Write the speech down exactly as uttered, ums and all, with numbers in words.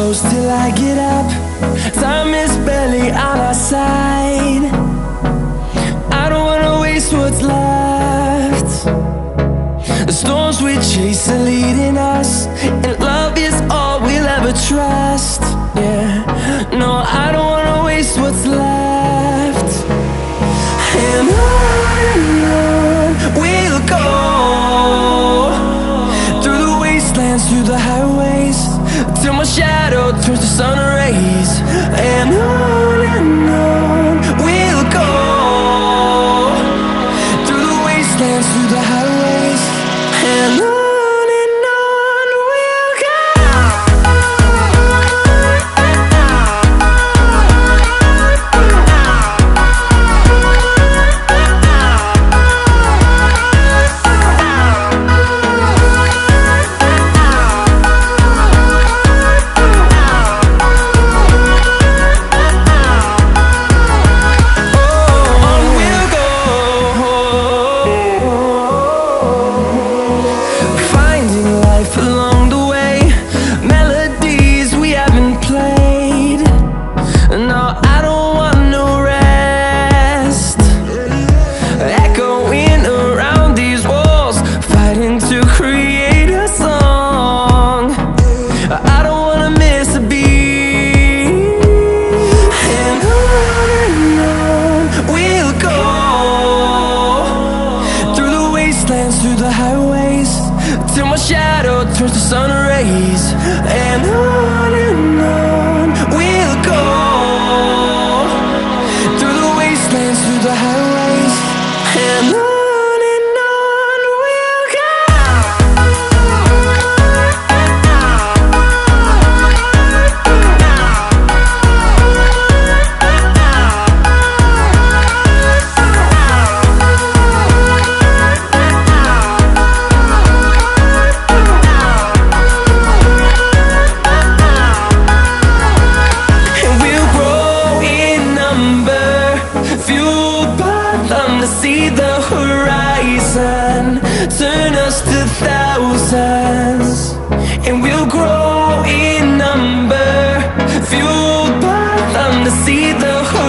close till I get up. Time is barely on our side. I don't wanna waste what's left. The storms we chase are leading us, and love is all we'll ever trust. Yeah, no, I don't wanna waste what's left. And on and on we'll go, through the wastelands, through the highways, till my shadow turns to sun rays. And on and on we'll go, through the wastelands, through the highways, and on. Through the highways, till my shadow turns to sun rays. And on and on we'll go, through the wastelands, through the highways, and on. See the horizon turn us to thousands, and we'll grow in number, fueled by them to see the horizon.